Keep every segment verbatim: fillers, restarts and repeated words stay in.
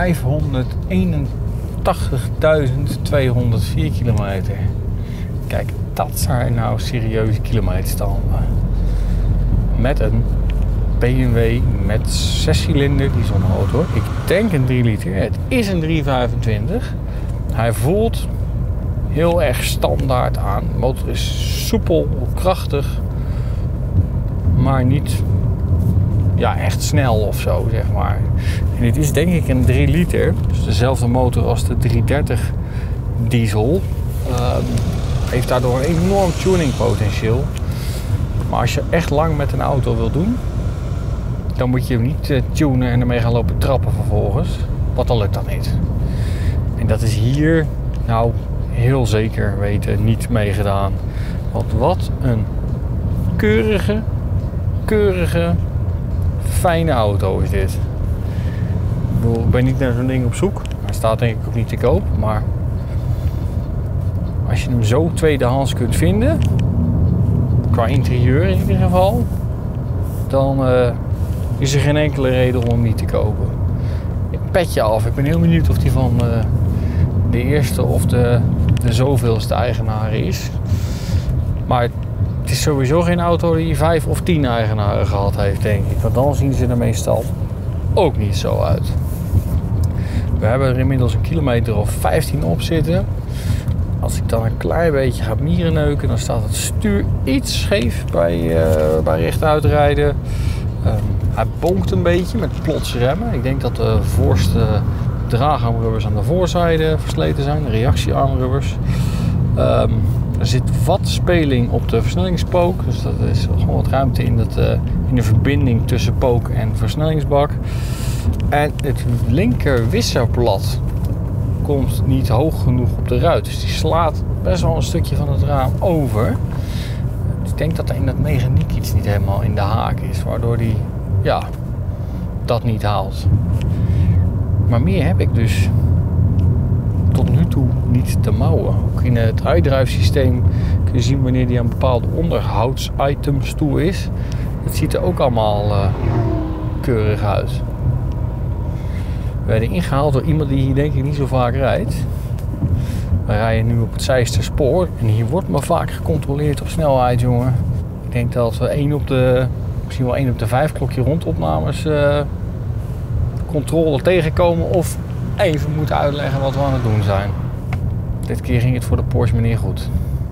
vijfhonderdeenentachtigduizend tweehonderdvier kilometer. Kijk, dat zijn nou serieuze kilometerstanden. Met een B M W met zescilinder dieselmotor. Ik denk een drie liter. Het is een drie vijfentwintig. Hij voelt heel erg standaard aan. De motor is soepel, krachtig. Maar niet ja, echt snel of zo, zeg maar. En dit is denk ik een drie liter. Dus dezelfde motor als de driehonderddertig diesel. Uh, heeft daardoor een enorm tuningpotentieel. Maar als je echt lang met een auto wil doen, dan moet je hem niet uh, tunen en ermee gaan lopen trappen vervolgens. Want dan lukt dat niet. En dat is hier, nou, heel zeker weten niet meegedaan. Want wat een keurige, keurige, fijne auto is dit. Ik bedoel, ik ben niet naar zo'n ding op zoek. Hij staat denk ik ook niet te koop. Maar als je hem zo tweedehands kunt vinden, qua interieur in ieder geval, dan uh, is er geen enkele reden om hem niet te kopen. Petje af. Ik ben heel benieuwd of die van uh, de eerste of de, de zoveelste eigenaar is. Maar het is sowieso geen auto die vijf of tien eigenaren gehad heeft, denk ik. Want dan zien ze er meestal ook niet zo uit. We hebben er inmiddels een kilometer of vijftien op zitten. Als ik dan een klein beetje ga mierenneuken, dan staat het stuur iets scheef bij, uh, bij rechtuit rijden. Um, hij bonkt een beetje met plots remmen. Ik denk dat de voorste draagarmrubbers aan de voorzijde versleten zijn, de reactiearmrubbers. Um, er zit wat speling op de versnellingspook, dus dat is gewoon wat ruimte in, dat, uh, in de verbinding tussen pook en versnellingsbak. En het linker wisserblad komt niet hoog genoeg op de ruit, dus die slaat best wel een stukje van het raam over. Ik denk dat er in dat mechaniek iets niet helemaal in de haak is, waardoor die ja, dat niet haalt. Maar meer heb ik dus tot nu toe niet te mouwen. Ook in het uitdrijfsysteem kun je zien wanneer die aan bepaalde onderhoudsitems toe is. Het ziet er ook allemaal uh, keurig uit. We werden ingehaald door iemand die hier denk ik niet zo vaak rijdt. We rijden nu op het Zijsterspoor en hier wordt maar vaak gecontroleerd op snelheid, jongen. Ik denk dat we één op de, misschien wel één op de vijf klokje rondopnames uh, controle tegenkomen of even moeten uitleggen wat we aan het doen zijn. Dit keer ging het voor de Porsche meneer goed.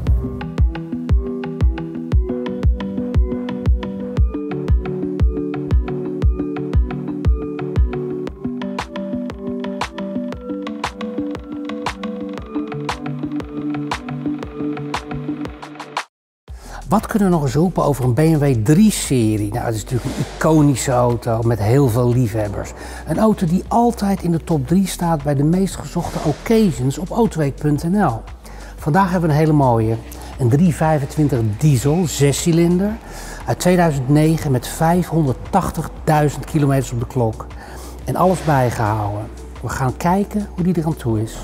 Wat kunnen we nog eens roepen over een B M W drie serie? Nou, het is natuurlijk een iconische auto met heel veel liefhebbers. Een auto die altijd in de top drie staat bij de meest gezochte occasions op autoweek punt n l. Vandaag hebben we een hele mooie. Een drie vijfentwintig diesel, zescilinder, uit tweeduizend negen met vijfhonderdtachtigduizend kilometers op de klok. En alles bijgehouden. We gaan kijken hoe die er aan toe is.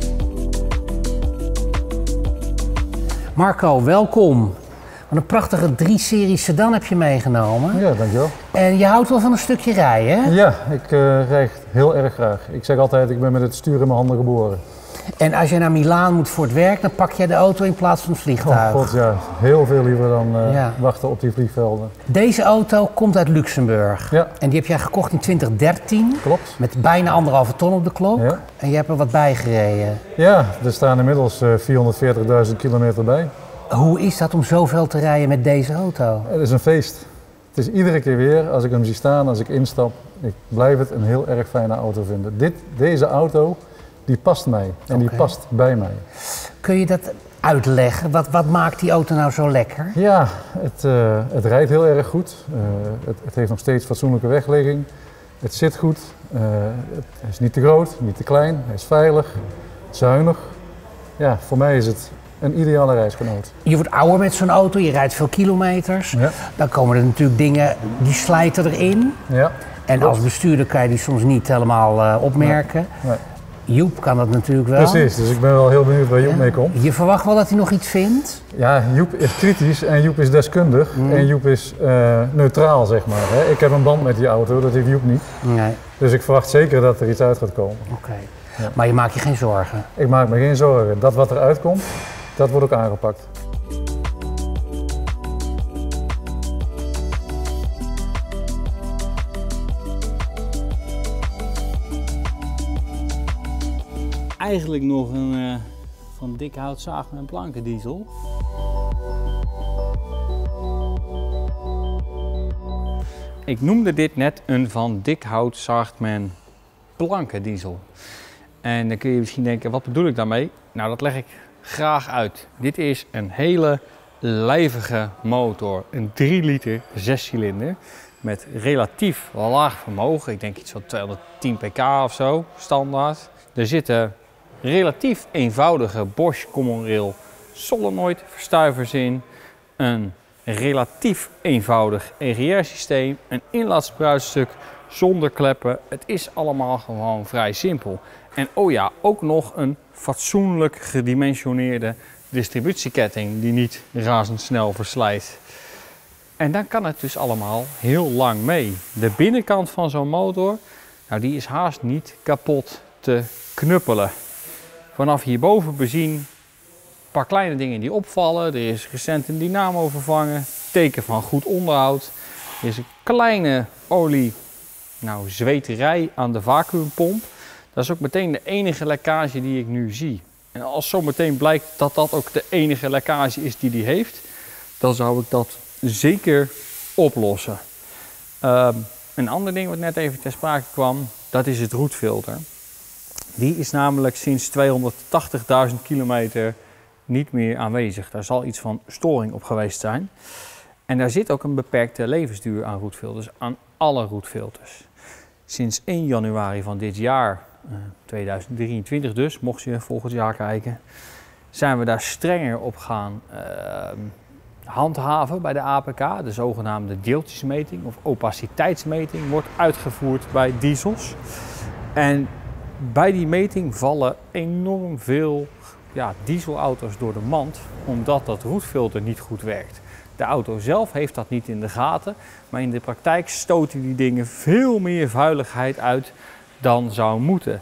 Marco, welkom. Wat een prachtige drie serie sedan heb je meegenomen. Ja, dankjewel. En je houdt wel van een stukje rijden, hè? Ja, ik uh, rijd heel erg graag. Ik zeg altijd, ik ben met het stuur in mijn handen geboren. En als je naar Milaan moet voor het werk, dan pak je de auto in plaats van het vliegtuig. Oh god, ja. Heel veel liever dan uh, ja. wachten op die vliegvelden. Deze auto komt uit Luxemburg. Ja. En die heb jij gekocht in twintig dertien. Klopt. Met bijna anderhalve ton op de klok. Ja. En je hebt er wat bij gereden. Ja, er staan inmiddels uh, vierhonderdveertigduizend kilometer bij. Hoe is dat om zoveel te rijden met deze auto? Het is een feest. Het is iedere keer weer, als ik hem zie staan, als ik instap, ik blijf het een heel erg fijne auto vinden. Dit, deze auto, die past mij en okay. die past bij mij. Kun je dat uitleggen? Wat, wat maakt die auto nou zo lekker? Ja, het, uh, het rijdt heel erg goed. Uh, het, het heeft nog steeds fatsoenlijke wegligging. Het zit goed. Uh, het is niet te groot, niet te klein. Hij is veilig, zuinig. Ja, voor mij is het een ideale reisgenoot. Je wordt ouder met zo'n auto, je rijdt veel kilometers. Ja. Dan komen er natuurlijk dingen die slijten erin. Ja, en klopt. Als bestuurder kan je die soms niet helemaal uh, opmerken. Nee. Nee. Joep kan dat natuurlijk wel. Precies, dus ik ben wel heel benieuwd waar Joep Ja. mee komt. Je verwacht wel dat hij nog iets vindt? Ja, Joep is kritisch en Joep is deskundig Mm. en Joep is uh, neutraal, zeg maar. Hè. Ik heb een band met die auto, dat heeft Joep niet. Nee. Dus ik verwacht zeker dat er iets uit gaat komen. Oké. Okay. Ja. Maar je maakt je geen zorgen? Ik maak me geen zorgen. Dat wat eruit komt, dat wordt ook aangepakt. Eigenlijk nog een uh, van dik hout zaag met een plankendiesel. Ik noemde dit net een van dik hout zaagt men plankendiesel. En dan kun je misschien denken, wat bedoel ik daarmee? Nou, dat leg ik graag uit. Dit is een hele lijvige motor. Een drie liter zescilinder met relatief laag vermogen. Ik denk iets van tweehonderdtien pk of zo, standaard. Er zitten relatief eenvoudige Bosch Common Rail solenoid verstuivers in. Een relatief eenvoudig E G R-systeem. Een inlaatspruitstuk zonder kleppen. Het is allemaal gewoon vrij simpel. En oh ja, ook nog een fatsoenlijk gedimensioneerde distributieketting die niet razendsnel verslijt. En dan kan het dus allemaal heel lang mee. De binnenkant van zo'n motor, nou die is haast niet kapot te knuppelen. Vanaf hierboven bezien een paar kleine dingen die opvallen. Er is recent een dynamo vervangen, teken van goed onderhoud. Er is een kleine olie, nou zweterij aan de vacuümpomp. Dat is ook meteen de enige lekkage die ik nu zie. En als zo meteen blijkt dat dat ook de enige lekkage is die die heeft, dan zou ik dat zeker oplossen. Uh, een ander ding wat net even ter sprake kwam, dat is het roetfilter. Die is namelijk sinds tweehonderdtachtigduizend kilometer niet meer aanwezig. Daar zal iets van storing op geweest zijn. En daar zit ook een beperkte levensduur aan roetfilters, aan alle roetfilters. Sinds één januari van dit jaar, tweeduizend drieëntwintig dus, mocht je volgend jaar kijken, zijn we daar strenger op gaan uh, handhaven bij de A P K. De zogenaamde deeltjesmeting of opaciteitsmeting wordt uitgevoerd bij diesels. En bij die meting vallen enorm veel ja, dieselauto's door de mand, omdat dat roetfilter niet goed werkt. De auto zelf heeft dat niet in de gaten, maar in de praktijk stoten die dingen veel meer vuiligheid uit dan zou moeten.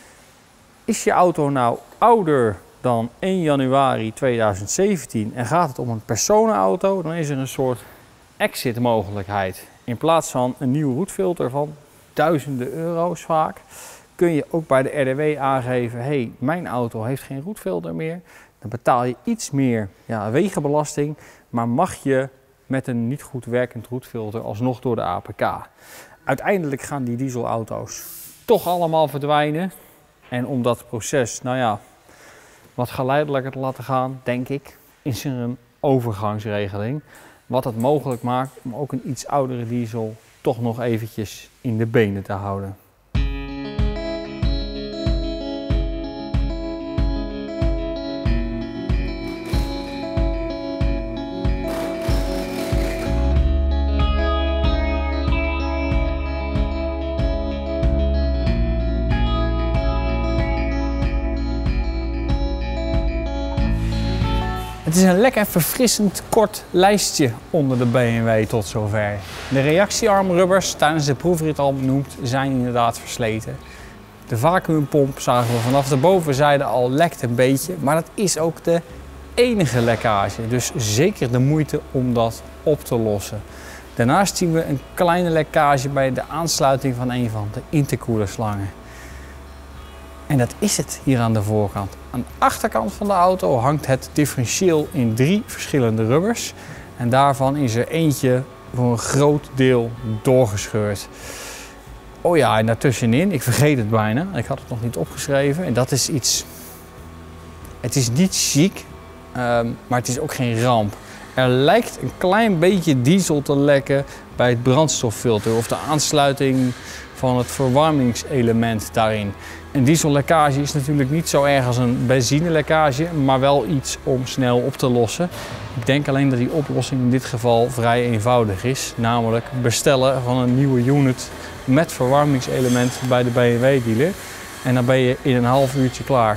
Is je auto nou ouder dan één januari tweeduizend zeventien en gaat het om een personenauto, dan is er een soort exit mogelijkheid. In plaats van een nieuw roetfilter van duizenden euro's vaak, kun je ook bij de R D W aangeven, hey, mijn auto heeft geen roetfilter meer. Dan betaal je iets meer ja, wegenbelasting, maar mag je met een niet goed werkend roetfilter alsnog door de A P K. Uiteindelijk gaan die dieselauto's toch allemaal verdwijnen. En om dat proces, nou ja, wat geleidelijker te laten gaan, denk ik, is er een overgangsregeling. Wat het mogelijk maakt om ook een iets oudere diesel toch nog eventjes in de benen te houden. Het is een lekker verfrissend kort lijstje onder de B M W tot zover. De reactiearmrubbers, tijdens de proefrit al benoemd, zijn inderdaad versleten. De vacuümpomp zagen we vanaf de bovenzijde al lekt een beetje, maar dat is ook de enige lekkage. Dus zeker de moeite om dat op te lossen. Daarnaast zien we een kleine lekkage bij de aansluiting van een van de intercoolerslangen. En dat is het hier aan de voorkant. Aan de achterkant van de auto hangt het differentieel in drie verschillende rubbers. En daarvan is er eentje voor een groot deel doorgescheurd. Oh ja, en daartussenin, ik vergeet het bijna, ik had het nog niet opgeschreven. En dat is iets, het is niet chic, um, maar het is ook geen ramp. Er lijkt een klein beetje diesel te lekken bij het brandstoffilter of de aansluiting van het verwarmingselement daarin. Een diesellekkage is natuurlijk niet zo erg als een benzinelekkage, maar wel iets om snel op te lossen. Ik denk alleen dat die oplossing in dit geval vrij eenvoudig is, namelijk bestellen van een nieuwe unit met verwarmingselement bij de B M W dealer. En dan ben je in een half uurtje klaar.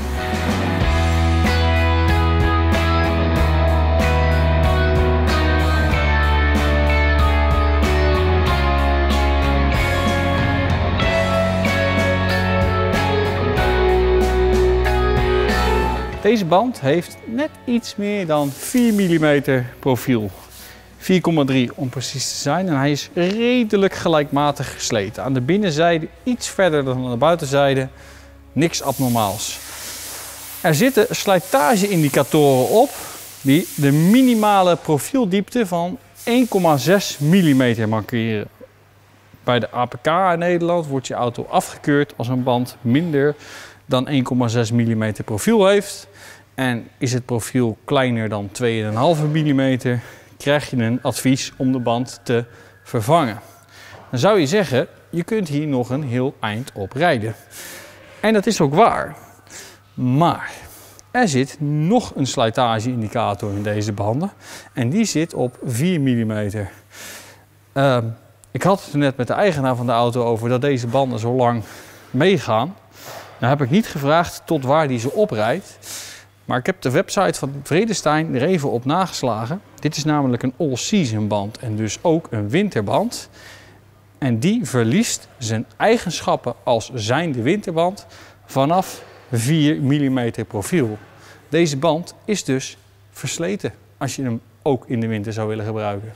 Deze band heeft net iets meer dan vier millimeter profiel. vier komma drie om precies te zijn. En hij is redelijk gelijkmatig gesleten. Aan de binnenzijde iets verder dan aan de buitenzijde. Niks abnormaals. Er zitten slijtageindicatoren op die de minimale profieldiepte van één komma zes millimeter markeren. Bij de A P K in Nederland wordt je auto afgekeurd als een band minder dan één komma zes millimeter profiel heeft. En is het profiel kleiner dan twee komma vijf millimeter, krijg je een advies om de band te vervangen. Dan zou je zeggen, je kunt hier nog een heel eind op rijden. En dat is ook waar. Maar er zit nog een slijtageindicator in deze banden. En die zit op vier millimeter. Uh, ik had het er net met de eigenaar van de auto over dat deze banden zo lang meegaan. Nou heb ik niet gevraagd tot waar die ze oprijdt. Maar ik heb de website van Vredestein er even op nageslagen. Dit is namelijk een all-season band en dus ook een winterband. En die verliest zijn eigenschappen als zijnde winterband vanaf vier millimeter profiel. Deze band is dus versleten als je hem ook in de winter zou willen gebruiken.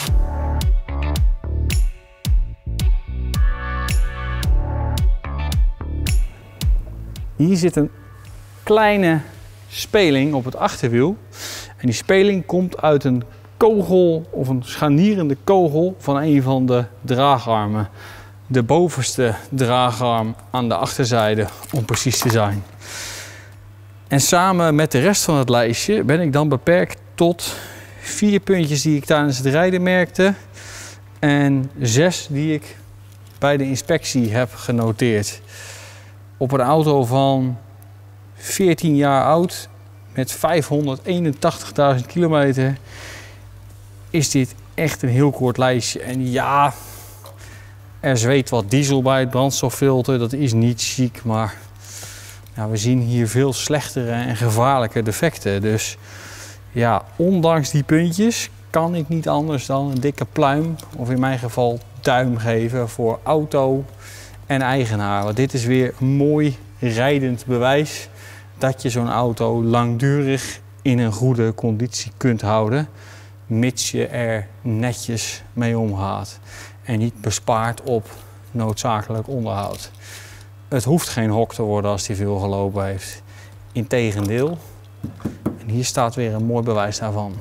Hier zit een kleine speling op het achterwiel. En die speling komt uit een kogel of een scharnierende kogel van een van de draagarmen. De bovenste draagarm aan de achterzijde om precies te zijn. En samen met de rest van het lijstje ben ik dan beperkt tot vier puntjes die ik tijdens het rijden merkte. En zes die ik bij de inspectie heb genoteerd. Op een auto van veertien jaar oud met vijfhonderdeenentachtigduizend kilometer is dit echt een heel kort lijstje. En ja, er zweet wat diesel bij het brandstoffilter, dat is niet chic, maar ja, we zien hier veel slechtere en gevaarlijke defecten. Dus ja, ondanks die puntjes kan ik niet anders dan een dikke pluim, of in mijn geval duim geven voor auto en eigenaar. Want dit is weer een mooi rijdend bewijs dat je zo'n auto langdurig in een goede conditie kunt houden, mits je er netjes mee omgaat en niet bespaart op noodzakelijk onderhoud. Het hoeft geen hok te worden als die veel gelopen heeft. Integendeel. En hier staat weer een mooi bewijs daarvan.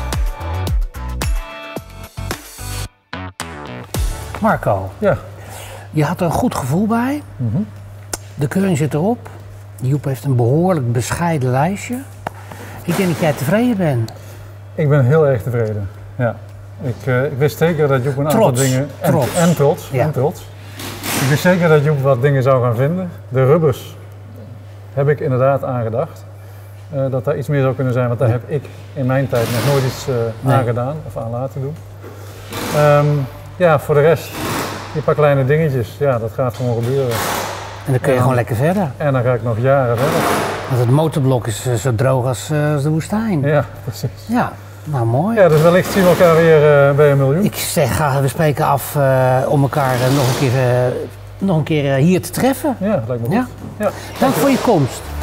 Marco, Ja. je had er een goed gevoel bij. Mm-hmm. De keuring zit erop. Joep heeft een behoorlijk bescheiden lijstje. Ik denk dat jij tevreden bent. Ik ben heel erg tevreden. Ja. Ik, uh, ik wist zeker dat Joep een aantal Trots. dingen... En Trots. En trots. Ja. En trots. Ik wist zeker dat Joep wat dingen zou gaan vinden. De rubbers heb ik inderdaad aangedacht. Uh, dat daar iets meer zou kunnen zijn, want daar heb ik in mijn tijd nog nooit iets uh, Nee. aan gedaan of aan laten doen. Um, ja, voor de rest, die paar kleine dingetjes, ja, dat gaat gewoon gebeuren. En dan kun je Ja. gewoon lekker verder. En dan ga ik nog jaren verder. Want het motorblok is uh, zo droog als, uh, als de woestijn. Ja. Ja, precies. Nou mooi. Ja, dus wellicht zien we elkaar weer uh, bij een miljoen. Ik zeg, uh, we spreken af uh, om elkaar uh, nog een keer, uh, nog een keer uh, hier te treffen. Ja, lijkt me goed. Ja. Ja. Dank voor je komst.